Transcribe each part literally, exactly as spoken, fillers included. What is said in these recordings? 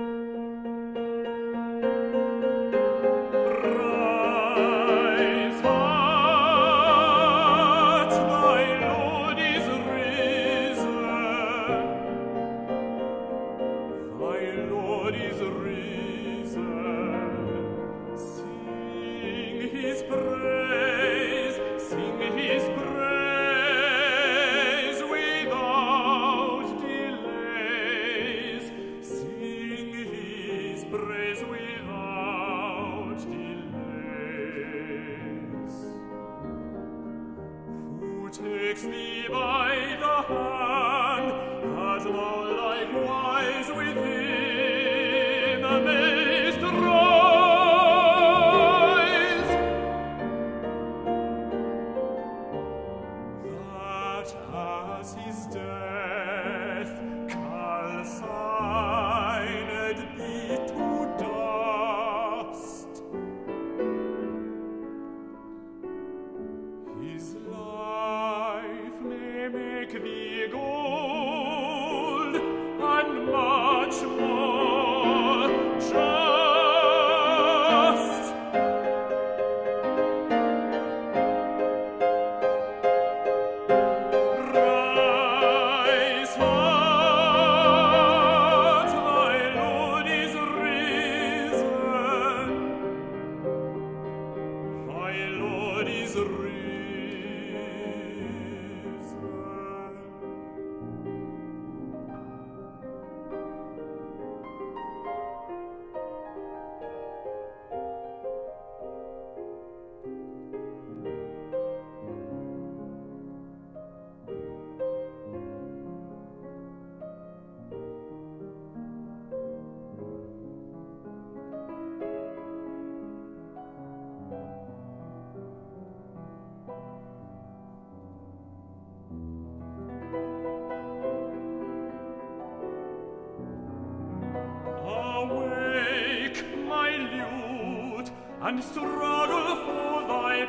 And struggle for thy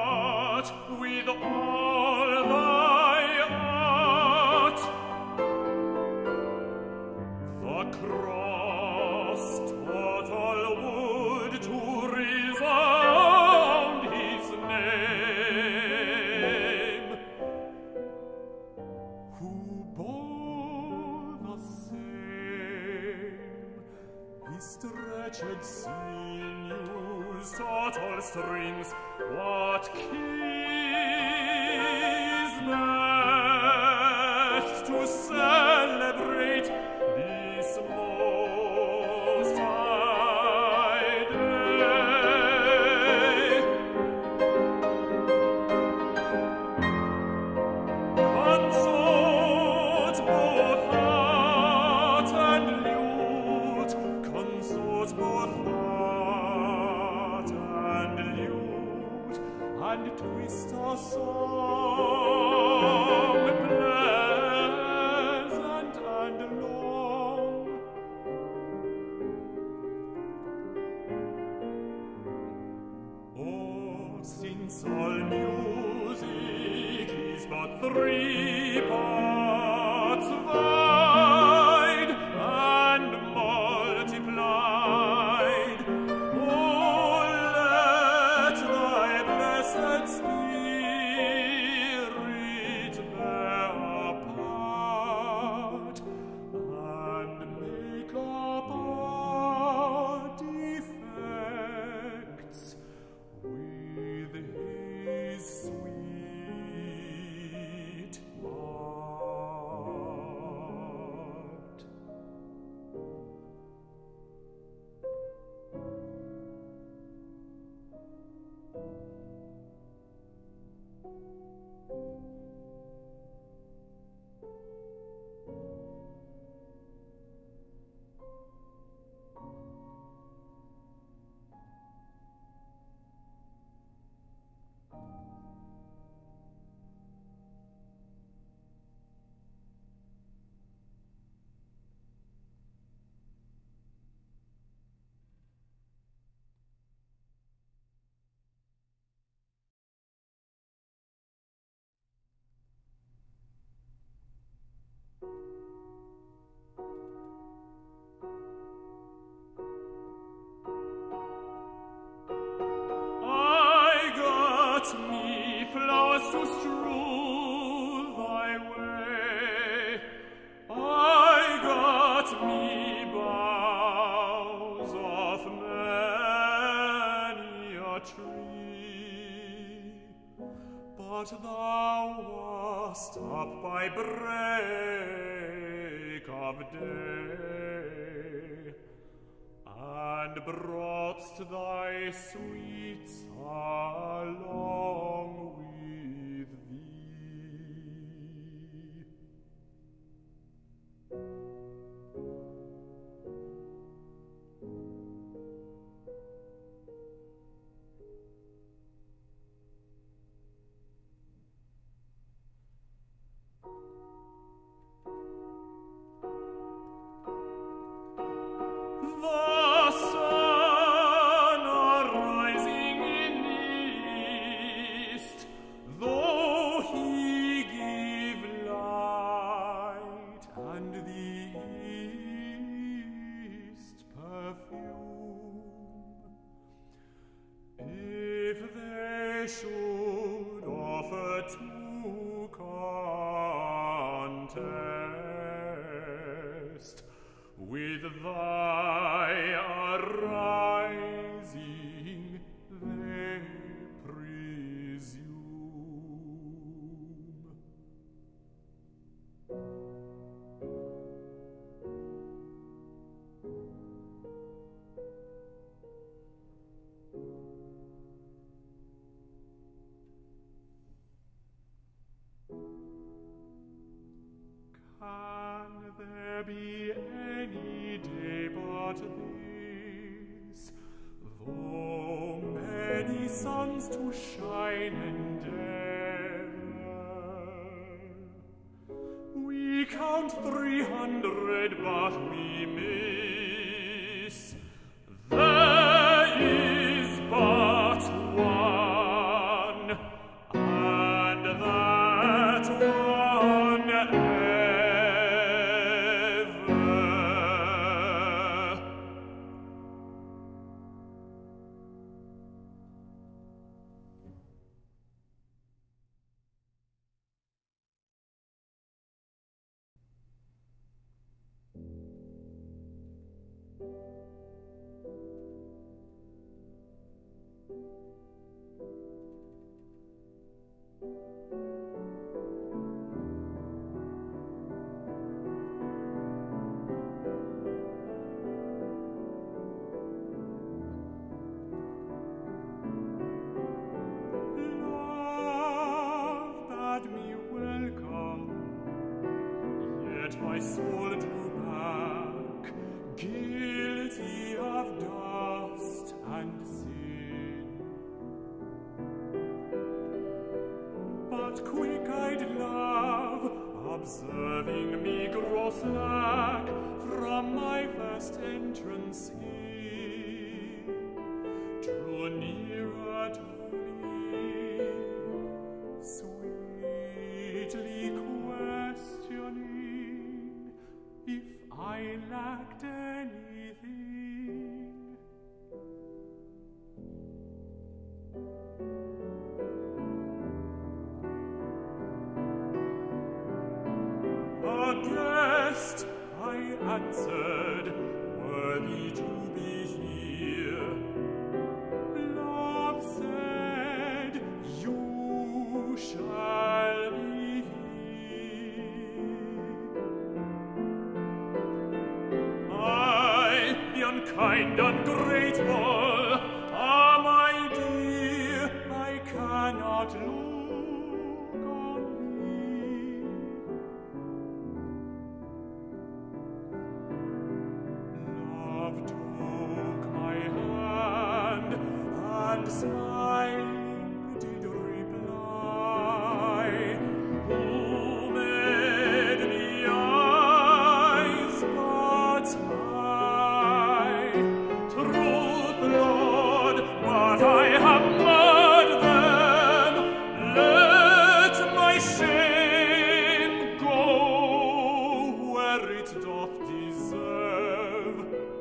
part with all thy art. The cross total would to resound his name, who bore the same his stretched sinews, total strings. What keys best to celebrate this most high day? Consort both heart and lute, consort both heart and lute, and twist a song pleasant and long. Oh, since all music is but three parts wide and multiplied, oh, let thy blessed Spirit bear a part and make up our defects with his sweet art. but thou wast up by break of day, and brought'st thy sweets along with thee. The sun arising in east, though he give light, and the east perfume, if they should offer to contest with thy arising, they presume. Can there be any day but this, though many suns to shine endeavor? We count three hundred, but we miss. There is but one, and that one my soul drew back, guilty of dust and sin. But quick-eyed love, observing me grow slack from my first entrance here, drew nearer to me, sweetly questioning if I lacked anything. A guest, I answered, worthy to be here. Love said, you shall be here. I, the unkind, ungrateful, ah, my dear, I cannot look on thee. Love took my hand and smiling did reply, who made me eyes but I? Truth, Lord, but I have marred them. Let my shame go where it doth deserve.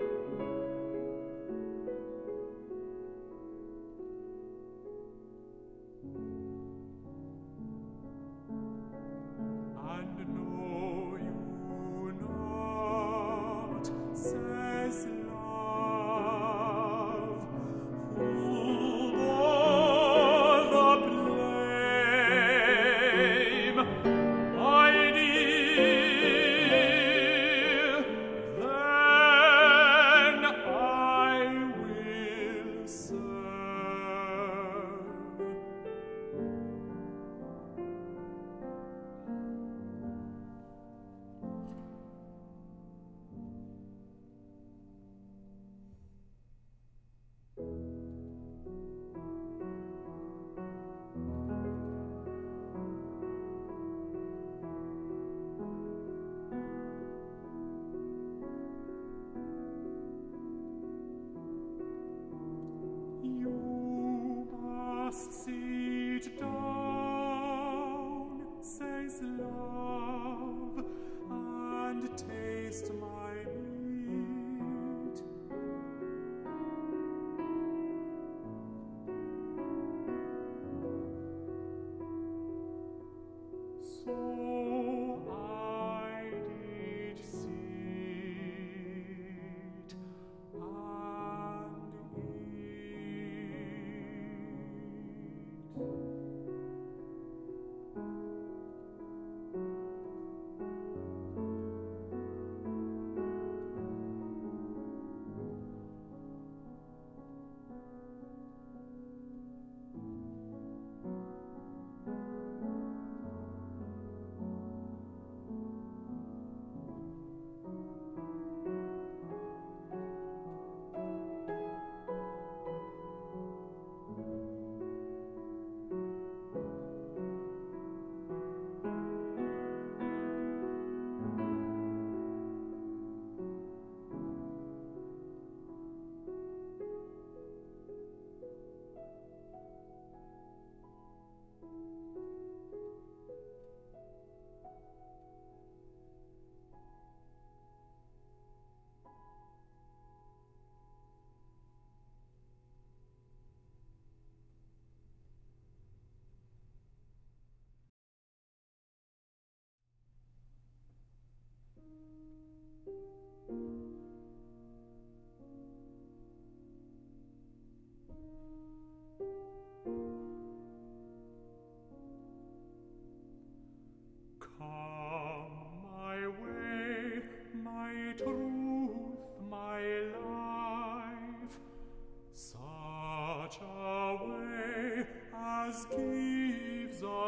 And know you not, says love, who bore the blame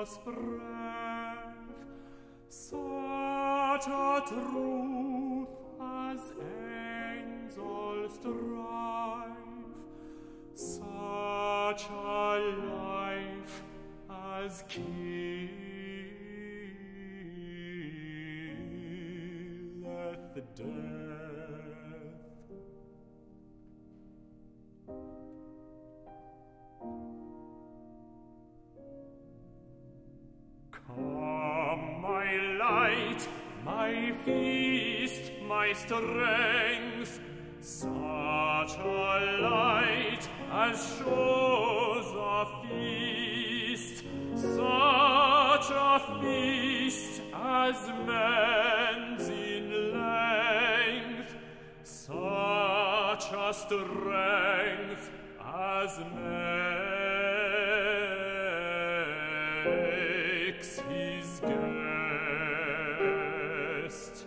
angels' breath, such a truth as angels strive, such a life as killeth death. Come, my light, my feast, my strength, such a light as shows a feast, such a feast as mends in length, such a strength as makes his guest.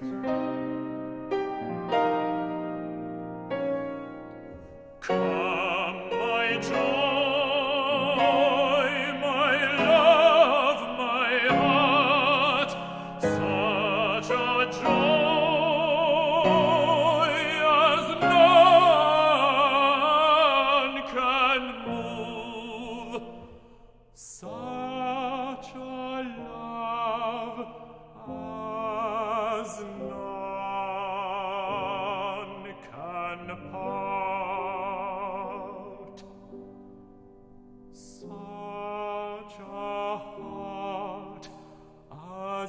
Come, my joy, my love, my heart, such a joy as none can move, such a love as none can part, such a heart as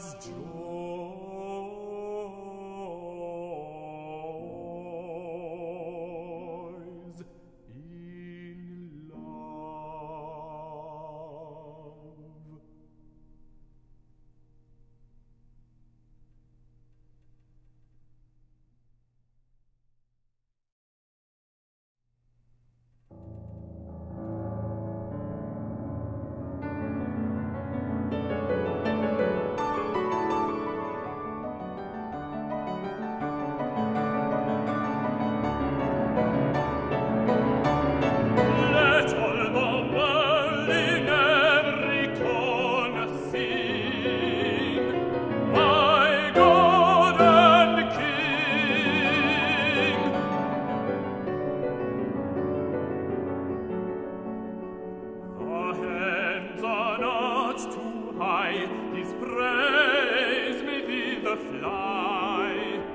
joys in love. Let all the world in every corner sing, my God and King. The heavens are not too high, His praise may thither fly.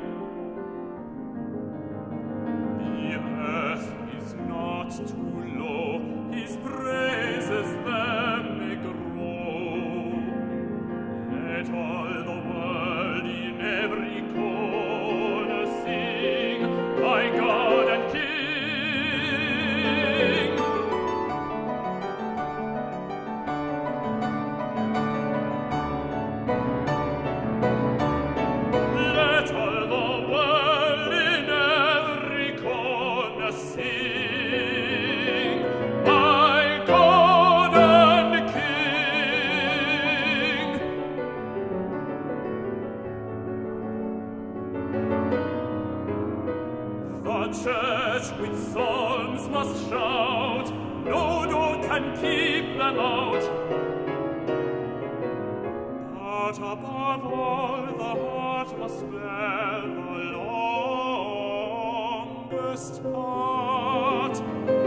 The earth is not too low, His praises there may grow. Let all the world in every corner sing, my God and King. Let all the world in every corner sing, my God and King. The church with psalms must shout, no door can keep them out. But above all, the heart must bear the longest part.